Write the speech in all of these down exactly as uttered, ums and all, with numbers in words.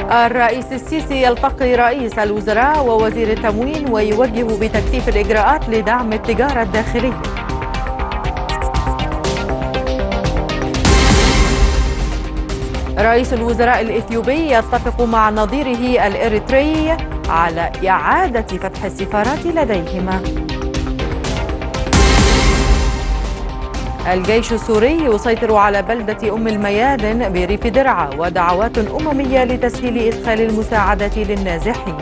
الرئيس السيسي يلتقي رئيس الوزراء ووزير التموين ويوجه بتكثيف الإجراءات لدعم التجارة الداخلية. رئيس الوزراء الإثيوبي يتفق مع نظيره الإريتري على إعادة فتح السفارات لديهما. الجيش السوري يسيطر على بلدة أم الميادن بريف درعا ودعوات أممية لتسهيل إدخال المساعدات للنازحين.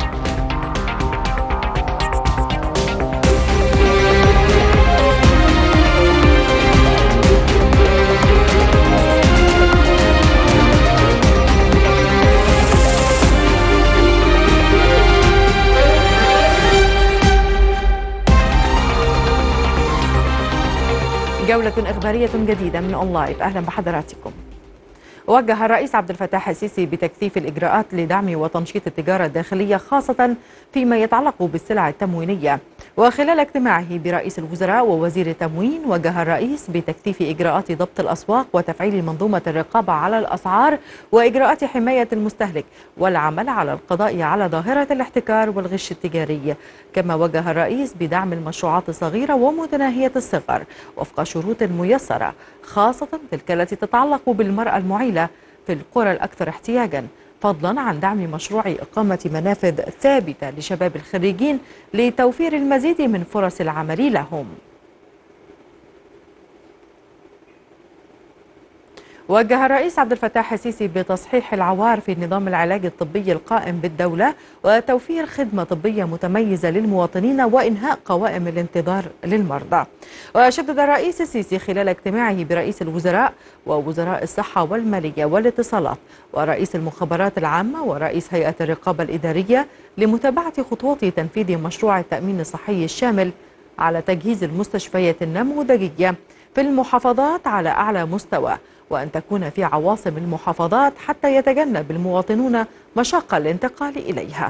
جولة إخبارية جديدة من أون لايف، أهلا بحضراتكم. وجه الرئيس عبد الفتاح السيسي بتكثيف الإجراءات لدعم وتنشيط التجارة الداخلية خاصة فيما يتعلق بالسلع التموينية. وخلال اجتماعه برئيس الوزراء ووزير التموين وجه الرئيس بتكثيف إجراءات ضبط الأسواق وتفعيل منظومة الرقابة على الأسعار وإجراءات حماية المستهلك والعمل على القضاء على ظاهرة الاحتكار والغش التجاري. كما وجه الرئيس بدعم المشروعات الصغيرة ومتناهية الصغر وفق شروط ميسرة خاصة تلك التي تتعلق بالمرأة المعيلة في القرى الأكثر احتياجا، فضلا عن دعم مشروع إقامة منافذ ثابتة لشباب الخريجين لتوفير المزيد من فرص العمل لهم. وجه الرئيس عبد الفتاح السيسي بتصحيح العوار في نظام العلاج الطبي القائم بالدولة وتوفير خدمة طبية متميزة للمواطنين وإنهاء قوائم الانتظار للمرضى. وشدد الرئيس السيسي خلال اجتماعه برئيس الوزراء ووزراء الصحة والمالية والاتصالات ورئيس المخابرات العامة ورئيس هيئة الرقابة الإدارية لمتابعة خطوات تنفيذ مشروع التأمين الصحي الشامل على تجهيز المستشفيات النموذجية في المحافظات على أعلى مستوى، وأن تكون في عواصم المحافظات حتى يتجنب المواطنون مشقة الانتقال إليها.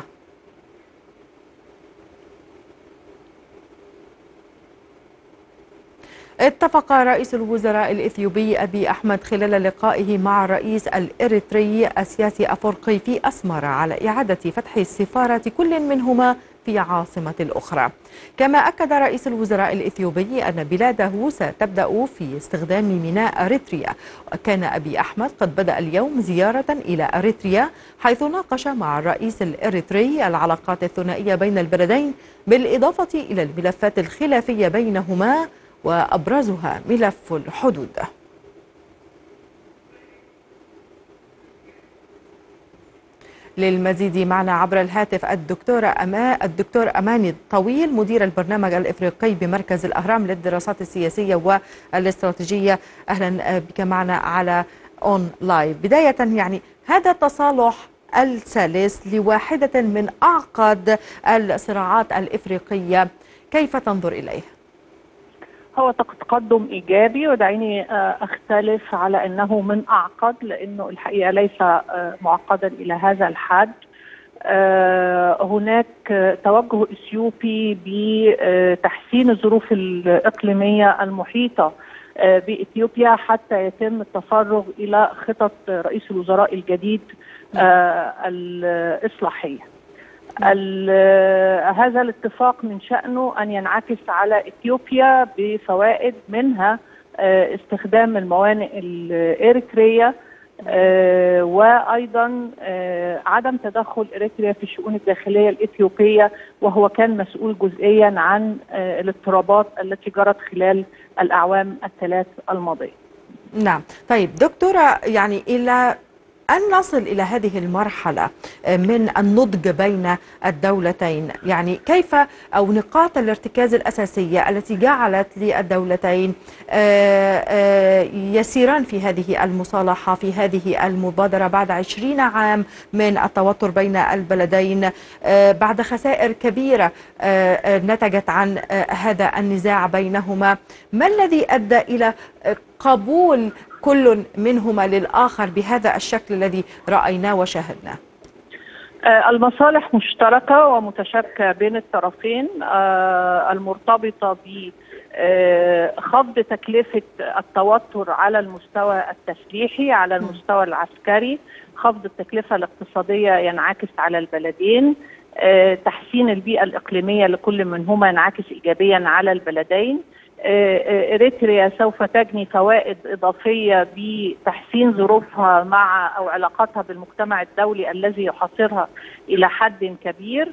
اتفق رئيس الوزراء الإثيوبي أبي أحمد خلال لقائه مع الرئيس الإريتري السياسي أفورقي في أسمرة على إعادة فتح السفارة كل منهما في عاصمة الأخرى. كما أكد رئيس الوزراء الإثيوبي أن بلاده ستبدأ في استخدام ميناء أريتريا. وكان أبي أحمد قد بدأ اليوم زيارة إلى أريتريا حيث ناقش مع الرئيس الإريتري العلاقات الثنائية بين البلدين بالإضافة إلى الملفات الخلافية بينهما وأبرزها ملف الحدود. للمزيد معنا عبر الهاتف الدكتورة أما الدكتور أماني طويل مدير البرنامج الإفريقي بمركز الأهرام للدراسات السياسية والاستراتيجية. أهلا بك معنا على أون لايف. بداية يعني هذا التصالح الثالث لواحدة من أعقد الصراعات الإفريقية، كيف تنظر إليه؟ هو تقدم إيجابي، ودعيني أختلف على أنه من أعقد، لأنه الحقيقة ليس معقدا إلى هذا الحد. هناك توجه إثيوبي بتحسين الظروف الإقليمية المحيطة بإثيوبيا حتى يتم التفرغ إلى خطط رئيس الوزراء الجديد الإصلاحية. هذا الاتفاق من شأنه أن ينعكس على إثيوبيا بفوائد، منها استخدام الموانئ الإريترية وأيضا عدم تدخل إريتريا في الشؤون الداخلية الإثيوبية، وهو كان مسؤول جزئيا عن الاضطرابات التي جرت خلال الأعوام الثلاث الماضية. نعم، طيب دكتورة، يعني إلى أن نصل إلى هذه المرحلة من النضج بين الدولتين، يعني كيف أو نقاط الارتكاز الأساسية التي جعلت للدولتين يسيران في هذه المصالحة في هذه المبادرة بعد عشرين عام من التوتر بين البلدين، بعد خسائر كبيرة نتجت عن هذا النزاع بينهما؟ ما الذي أدى إلى قبول كل منهما للآخر بهذا الشكل الذي رأيناه وشاهدناه؟ المصالح مشتركة ومتشابكة بين الطرفين، المرتبطة خفض تكلفة التوتر على المستوى التسليحي، على المستوى العسكري، خفض التكلفة الاقتصادية ينعكس على البلدين، تحسين البيئة الإقليمية لكل منهما ينعكس إيجابيا على البلدين. إريتريا سوف تجني فوائد إضافية بتحسين ظروفها مع أو علاقاتها بالمجتمع الدولي الذي يحاصرها إلى حد كبير.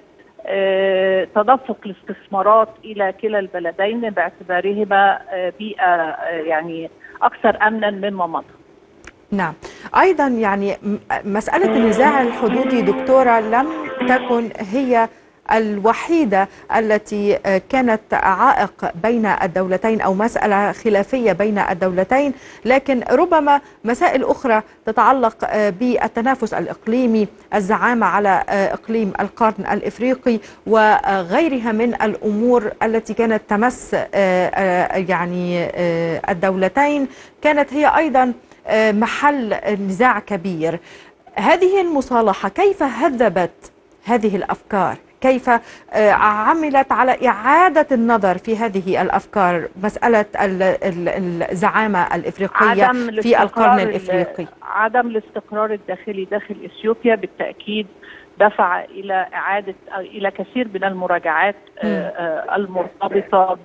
تدفق الاستثمارات إلى كلا البلدين باعتبارهما بيئة يعني أكثر أمنا مما مضى. نعم، أيضا يعني مسألة النزاع الحدودي دكتورة لم تكن هي الوحيدة التي كانت عائق بين الدولتين أو مسألة خلافية بين الدولتين، لكن ربما مسائل أخرى تتعلق بالتنافس الإقليمي، الزعامة على إقليم القرن الإفريقي وغيرها من الأمور التي كانت تمس يعني الدولتين، كانت هي أيضا محل نزاع كبير. هذه المصالحة كيف هذبت هذه الأفكار؟ كيف عملت على إعادة النظر في هذه الأفكار، مسألة الزعامة الإفريقية في القرن الإفريقي؟ عدم الاستقرار الداخلي داخل إثيوبيا بالتأكيد دفع إلى إعادة إلى كثير من المراجعات المرتبطة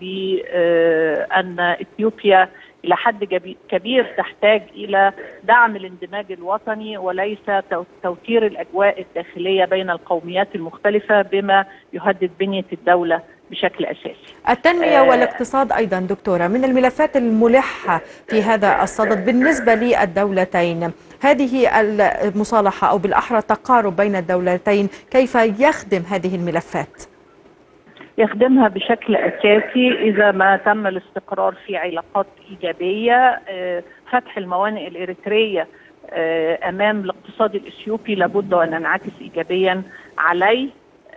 بأن إثيوبيا إلى حد كبير تحتاج إلى دعم الاندماج الوطني وليس توتير الأجواء الداخلية بين القوميات المختلفة بما يهدد بنية الدولة بشكل أساسي. التنمية آه والاقتصاد أيضا دكتورة من الملفات الملحة في هذا الصدد بالنسبة للدولتين. هذه المصالحة أو بالأحرى التقارب بين الدولتين كيف يخدم هذه الملفات؟ يخدمها بشكل أساسي إذا ما تم الاستقرار في علاقات إيجابية. فتح الموانئ الإريترية أمام الاقتصاد الإثيوبي لابد أن ننعكس إيجابيا عليه.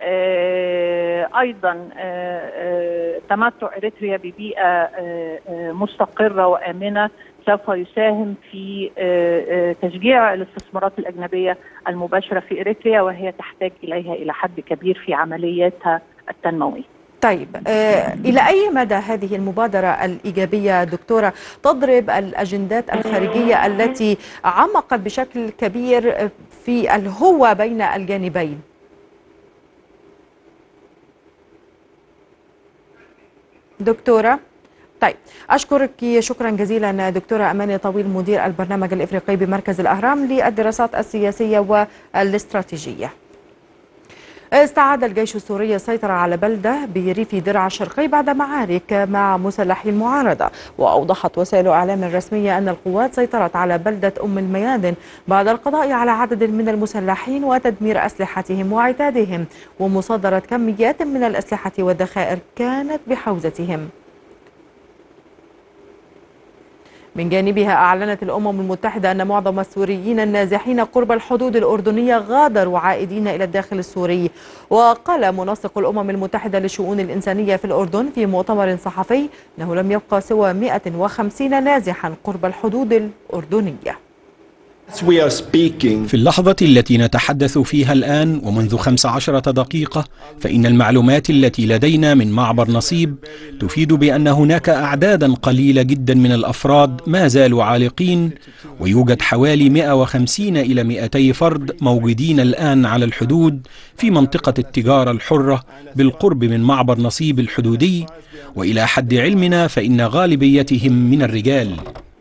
أيضا تمتع إريتريا ببيئة مستقرة وآمنة سوف يساهم في تشجيع الاستثمارات الأجنبية المباشرة في إريتريا، وهي تحتاج إليها إلى حد كبير في عملياتها التنموية. طيب، آه، إلى أي مدى هذه المبادرة الإيجابية دكتورة تضرب الأجندات الخارجية التي عمقت بشكل كبير في الهوة بين الجانبين؟ دكتورة، طيب أشكرك شكرا جزيلا دكتورة أماني طويل مدير البرنامج الإفريقي بمركز الأهرام للدراسات السياسية والاستراتيجية. استعاد الجيش السوري السيطرة على بلدة بريف درعا الشرقي بعد معارك مع مسلحي المعارضة، وأوضحت وسائل إعلام رسمية أن القوات سيطرت على بلدة أم الميادن بعد القضاء على عدد من المسلحين وتدمير أسلحتهم وعتادهم ومصادرة كميات من الأسلحة والذخائر كانت بحوزتهم. من جانبها أعلنت الأمم المتحدة أن معظم السوريين النازحين قرب الحدود الأردنية غادروا عائدين إلى الداخل السوري. وقال منسق الأمم المتحدة للشؤون الإنسانية في الأردن في مؤتمر صحفي أنه لم يبقى سوى مئة وخمسين نازحا قرب الحدود الأردنية. في اللحظة التي نتحدث فيها الآن ومنذ خمس عشرة دقيقة، فإن المعلومات التي لدينا من معبر نصيب تفيد بأن هناك أعدادا قليلة جدا من الأفراد ما زالوا عالقين، ويوجد حوالي مئة وخمسين إلى مئتي فرد موجودين الآن على الحدود في منطقة التجارة الحرة بالقرب من معبر نصيب الحدودي، وإلى حد علمنا فإن غالبيتهم من الرجال.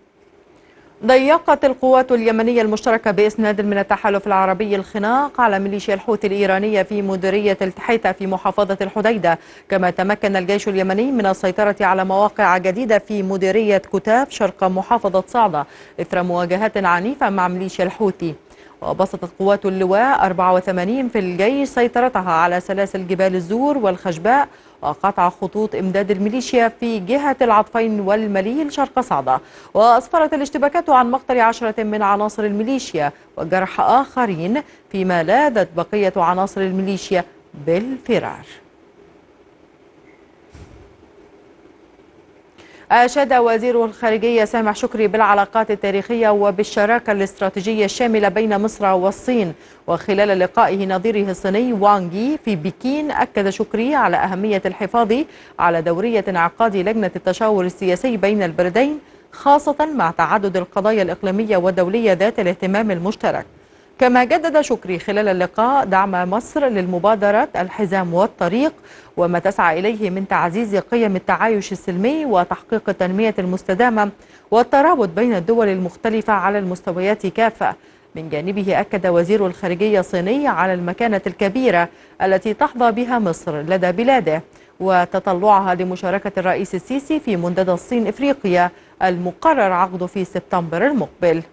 ضيقت القوات اليمنية المشتركة بإسناد من التحالف العربي الخناق على ميليشيا الحوثي الإيرانية في مديرية التحيتة في محافظة الحديدة، كما تمكن الجيش اليمني من السيطرة على مواقع جديدة في مديرية كتاب شرق محافظة صعدة إثر مواجهات عنيفة مع ميليشيا الحوثي. وبسطت قوات اللواء أربعة وثمانين في الجيش سيطرتها على سلاسل جبال الزور والخشباء وقطع خطوط إمداد الميليشيا في جهة العطفين والمليل شرق صعدة. وأسفرت الاشتباكات عن مقتل عشرة من عناصر الميليشيا وجرح آخرين، فيما لاذت بقية عناصر الميليشيا بالفرار. أشاد وزير الخارجية سامح شكري بالعلاقات التاريخية وبالشراكة الاستراتيجية الشاملة بين مصر والصين. وخلال لقائه نظيره الصيني وانغ يي في بكين، أكد شكري على أهمية الحفاظ على دورية انعقاد لجنة التشاور السياسي بين البلدين، خاصة مع تعدد القضايا الإقليمية والدولية ذات الاهتمام المشترك. كما جدد شكري خلال اللقاء دعم مصر للمبادرة الحزام والطريق وما تسعى إليه من تعزيز قيم التعايش السلمي وتحقيق التنمية المستدامة والترابط بين الدول المختلفة على المستويات كافة. من جانبه أكد وزير الخارجية الصيني على المكانة الكبيرة التي تحظى بها مصر لدى بلاده وتطلعها لمشاركة الرئيس السيسي في منتدى الصين إفريقيا المقرر عقده في سبتمبر المقبل.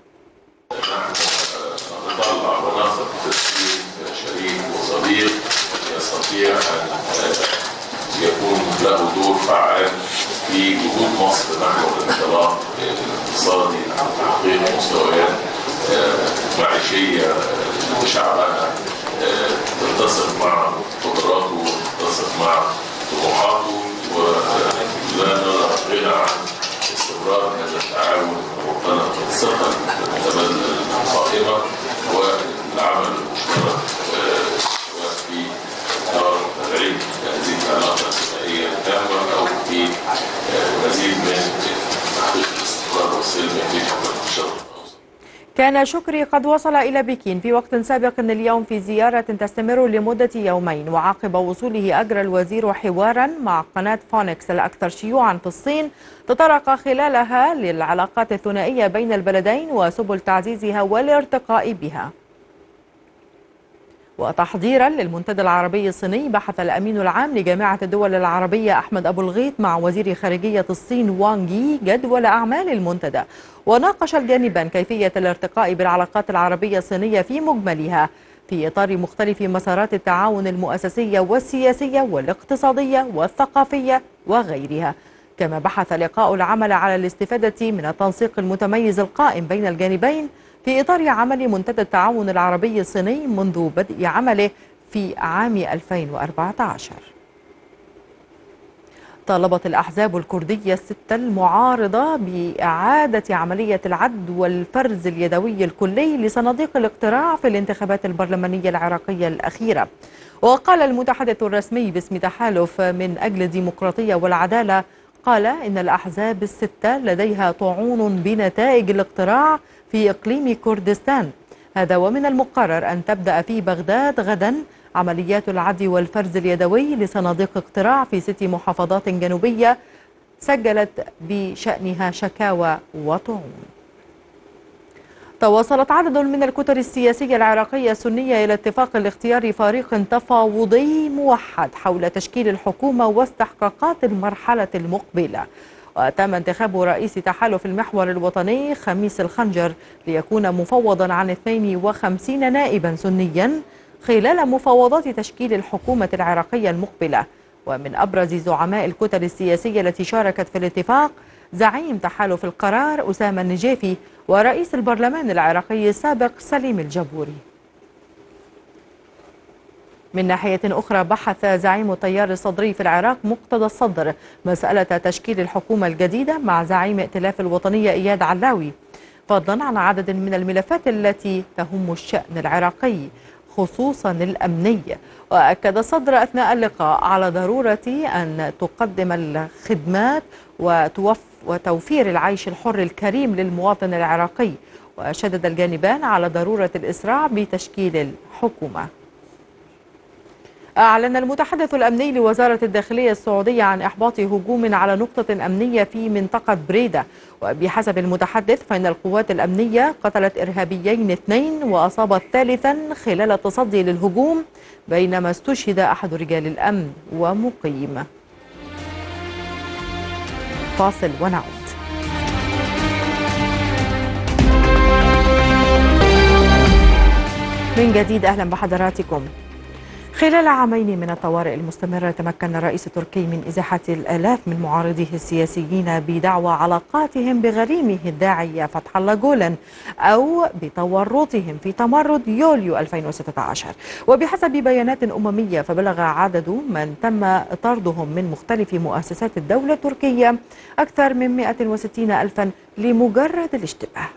نطلع ونثق في الصين شريك وصديق يستطيع أن يكون له دور فعال في جهود مصر نحو الانطلاق الاقتصادي وتحقيق مستويات معيشية لشعبها تتسق مع قدراته وتتسق مع طموحاته، ولا نرى غنى عن استمرار هذا التعاون ومقتنع الثقة المتبادلة القائمة والعمل المشترك في إطار تدعيم هذه العلاقة الثنائية التامة أو في مزيد من تحقيق الاستقرار والسلم في منطقة الشرق الأوسط. كان شكري قد وصل إلى بكين في وقت سابق اليوم في زيارة تستمر لمدة يومين، وعقب وصوله أجرى الوزير حوارا مع قناة فونكس الأكثر شيوعا في الصين تطرق خلالها للعلاقات الثنائية بين البلدين وسبل تعزيزها والارتقاء بها. وتحضيرا للمنتدى العربي الصيني، بحث الأمين العام لجامعة الدول العربية أحمد أبو الغيط مع وزير خارجية الصين وانغ يي جدول أعمال المنتدى، وناقش الجانبان كيفية الارتقاء بالعلاقات العربية الصينية في مجملها في إطار مختلف مسارات التعاون المؤسسية والسياسية والاقتصادية والثقافية وغيرها. كما بحث لقاء العمل على الاستفادة من التنسيق المتميز القائم بين الجانبين في إطار عمل منتدى التعاون العربي الصيني منذ بدء عمله في عام ألفين وأربعة عشر. طالبت الأحزاب الكردية الستة المعارضة بإعادة عملية العد والفرز اليدوي الكلي لصناديق الاقتراع في الانتخابات البرلمانية العراقية الأخيرة. وقال المتحدث الرسمي باسم تحالف من أجل الديمقراطية والعدالة، قال إن الأحزاب الستة لديها طعون بنتائج الاقتراع في إقليم كردستان. هذا ومن المقرر أن تبدأ في بغداد غدا عمليات العد والفرز اليدوي لصناديق اقتراع في ست محافظات جنوبية سجلت بشأنها شكاوى وطعون. تواصلت عدد من الكتل السياسية العراقية السنية إلى اتفاق لاختيار فريق تفاوضي موحد حول تشكيل الحكومة واستحقاقات المرحلة المقبلة. وتم انتخاب رئيس تحالف المحور الوطني خميس الخنجر ليكون مفوضا عن اثنين وخمسين نائبا سنيا خلال مفاوضات تشكيل الحكومة العراقية المقبلة. ومن أبرز زعماء الكتل السياسية التي شاركت في الاتفاق زعيم تحالف القرار أسامة النجيفي ورئيس البرلمان العراقي السابق سليم الجبوري. من ناحية أخرى، بحث زعيم التيار الصدري في العراق مقتدى الصدر مسألة تشكيل الحكومة الجديدة مع زعيم ائتلاف الوطنية إياد علاوي، فضلا عن عدد من الملفات التي تهم الشأن العراقي خصوصا الأمني. وأكد الصدر أثناء اللقاء على ضرورة أن تقدم الخدمات وتوف وتوفير العيش الحر الكريم للمواطن العراقي. وشدد الجانبان على ضرورة الإسراع بتشكيل الحكومة. أعلن المتحدث الأمني لوزارة الداخلية السعودية عن إحباط هجوم على نقطة أمنية في منطقة بريدة. وبحسب المتحدث فإن القوات الأمنية قتلت إرهابيين اثنين وأصابت ثالثا خلال التصدي للهجوم، بينما استشهد أحد رجال الأمن ومقيم. فاصل ونعود. من جديد أهلا بحضراتكم. خلال عامين من الطوارئ المستمرة تمكن الرئيس التركي من إزاحة الآلاف من معارضيه السياسيين بدعوى علاقاتهم بغريمه الداعية فتح الله جولان أو بتورطهم في تمرد يوليو ألفين وستة عشر. وبحسب بيانات أممية فبلغ عدد من تم طردهم من مختلف مؤسسات الدولة التركية أكثر من مئة وستين ألفا لمجرد الاشتباه.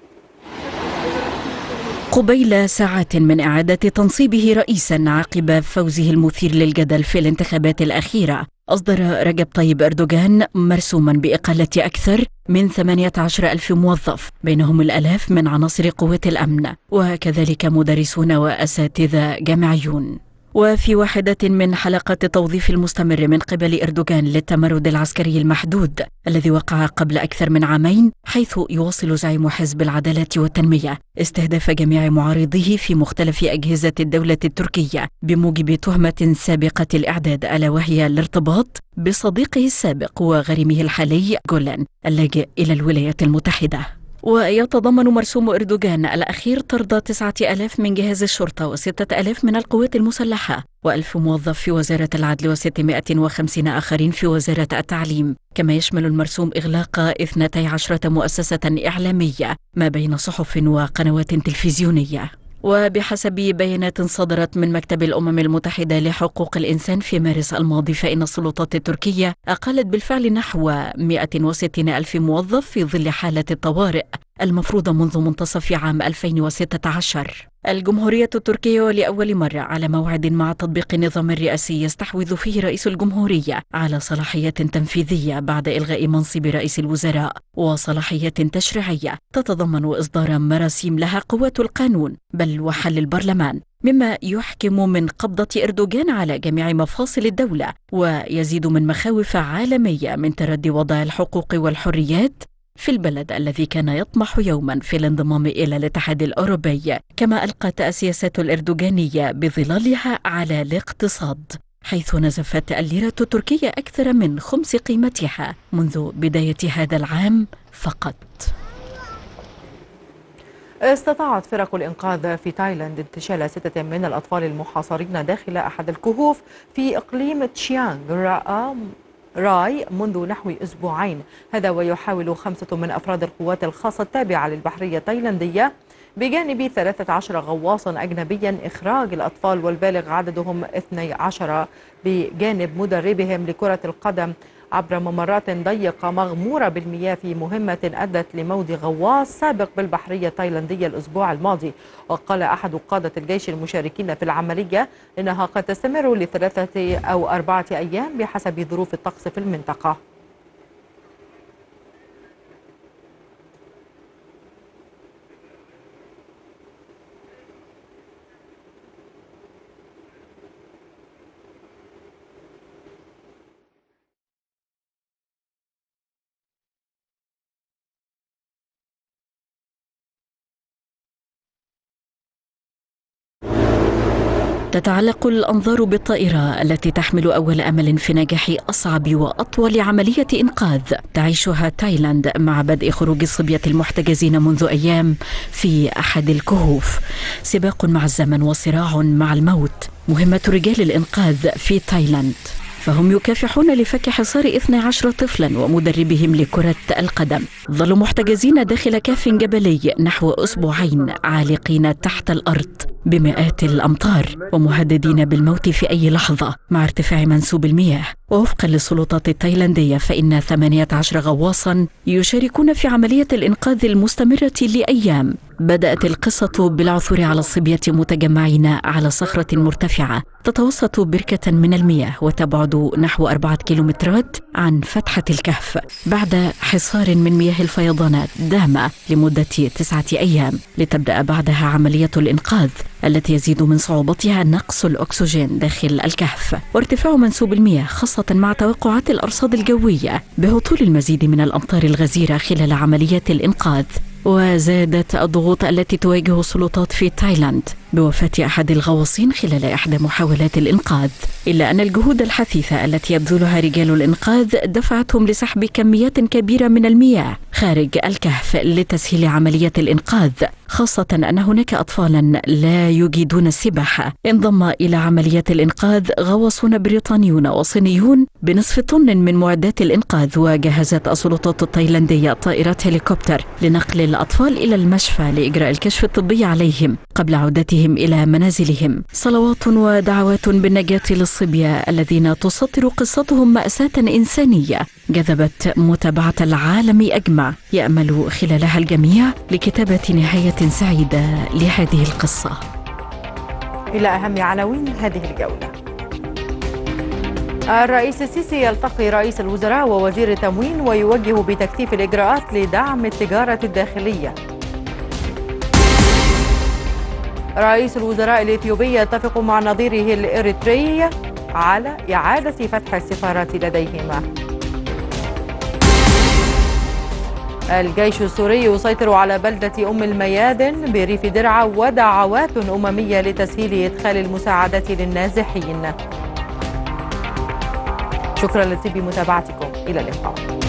قبيل ساعات من إعادة تنصيبه رئيسا عقب فوزه المثير للجدل في الانتخابات الأخيرة، أصدر رجب طيب أردوغان مرسوما بإقالة أكثر من ثمانية عشر ألف موظف، بينهم الآلاف من عناصر قوات الأمن وكذلك مدرسون وأساتذة جامعيون. وفي واحدة من حلقات التوظيف المستمر من قبل أردوغان للتمرد العسكري المحدود الذي وقع قبل أكثر من عامين، حيث يواصل زعيم حزب العدالة والتنمية استهداف جميع معارضيه في مختلف أجهزة الدولة التركية بموجب تهمة سابقة الإعداد، ألا وهي الارتباط بصديقه السابق وغريمه الحالي جولان اللاجئ إلى الولايات المتحدة. ويتضمن مرسوم أردوغان الأخير طرد تسعة آلاف من جهاز الشرطة وستة آلاف من القوات المسلحة وألف موظف في وزارة العدل وستمائة وخمسين آخرين في وزارة التعليم. كما يشمل المرسوم إغلاق اثنتي عشرة مؤسسة إعلامية ما بين صحف وقنوات تلفزيونية. وبحسب بيانات صدرت من مكتب الأمم المتحدة لحقوق الإنسان في مارس الماضي، فإن السلطات التركية أقلت بالفعل نحو مئة وستين ألف موظف في ظل حالة الطوارئ المفروضة منذ منتصف عام ألفين وستة عشر. الجمهورية التركية لأول مرة على موعد مع تطبيق النظام الرئاسي يستحوذ فيه رئيس الجمهورية على صلاحيات تنفيذية بعد إلغاء منصب رئيس الوزراء، وصلاحيات تشريعية تتضمن إصدار مراسيم لها قوة القانون بل وحل البرلمان، مما يحكم من قبضة أردوغان على جميع مفاصل الدولة ويزيد من مخاوف عالمية من تردي وضع الحقوق والحريات في البلد الذي كان يطمح يوما في الانضمام إلى الاتحاد الأوروبي. كما ألقت السياسات الأردوغانية بظلالها على الاقتصاد، حيث نزفت الليرة التركية أكثر من خمس قيمتها منذ بداية هذا العام فقط. استطاعت فرق الإنقاذ في تايلاند انتشال ستة من الأطفال المحاصرين داخل أحد الكهوف في إقليم تشيانغ راي منذ نحو أسبوعين. هذا ويحاول خمسة من أفراد القوات الخاصة التابعة للبحرية التايلاندية بجانب ثلاثة عشر غواصا أجنبيا إخراج الأطفال والبالغ عددهم اثني عشر بجانب مدربهم لكرة القدم عبر ممرات ضيقة مغمورة بالمياه في مهمة أدت لموت غواص سابق بالبحرية التايلاندية الأسبوع الماضي. وقال أحد قادة الجيش المشاركين في العملية إنها قد تستمر لثلاثة أو أربعة أيام بحسب ظروف الطقس في المنطقة. تتعلق الأنظار بالطائرة التي تحمل أول أمل في نجاح أصعب وأطول عملية إنقاذ تعيشها تايلاند مع بدء خروج الصبية المحتجزين منذ أيام في أحد الكهوف. سباق مع الزمن وصراع مع الموت مهمة رجال الإنقاذ في تايلاند، فهم يكافحون لفك حصار اثني عشر طفلا ومدربهم لكرة القدم. ظلوا محتجزين داخل كهف جبلي نحو أسبوعين عالقين تحت الأرض بمئات الأمتار ومهددين بالموت في أي لحظة مع ارتفاع منسوب المياه. ووفقا للسلطات التايلاندية فإن ثمانية عشر غواصا يشاركون في عملية الإنقاذ المستمرة لأيام. بدأت القصة بالعثور على الصبية متجمعين على صخرة مرتفعة تتوسط بركة من المياه وتبعد نحو أربعة كيلومترات عن فتحة الكهف بعد حصار من مياه الفيضانات دام لمدة تسعة أيام، لتبدأ بعدها عملية الإنقاذ التي يزيد من صعوبتها نقص الأكسجين داخل الكهف وارتفاع منسوب المياه، خاصة مع توقعات الأرصاد الجوية بهطول المزيد من الأمطار الغزيرة خلال عملية الإنقاذ. وزادت الضغوط التي تواجه السلطات في تايلاند بوفاة أحد الغواصين خلال إحدى محاولات الإنقاذ، إلا أن الجهود الحثيثة التي يبذلها رجال الإنقاذ دفعتهم لسحب كميات كبيرة من المياه خارج الكهف لتسهيل عملية الإنقاذ، خاصة أن هناك أطفالا لا يجيدون السباحة. انضم إلى عمليات الإنقاذ غواصون بريطانيون وصينيون بنصف طن من معدات الإنقاذ، وجهزت السلطات التايلاندية طائرات هليكوبتر لنقل الأطفال إلى المشفى لإجراء الكشف الطبي عليهم قبل عودتهم إلى منازلهم. صلوات ودعوات بالنجاة للصبية الذين تسطر قصتهم مأساة إنسانية جذبت متابعة العالم أجمع، يأمل خلالها الجميع لكتابة نهاية سعيدة لهذه القصة. إلى أهم عناوين هذه الجولة. الرئيس السيسي يلتقي رئيس الوزراء ووزير التموين ويوجه بتكثيف الإجراءات لدعم التجارة الداخلية. رئيس الوزراء الإثيوبي يتفق مع نظيره الإريتري على إعادة فتح السفارات لديهما. الجيش السوري يسيطر على بلدة أم الميادن بريف درعا ودعوات أممية لتسهيل إدخال المساعدات للنازحين. شكرا لطيب متابعتكم، إلى اللقاء.